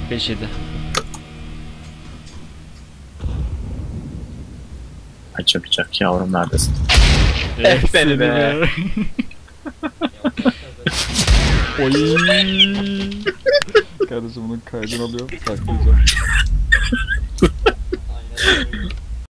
5-7. Açacak yavrum neredesin? Seni be. Oy. Kardeşim bunun kaydını alıyor. Saklayacağım.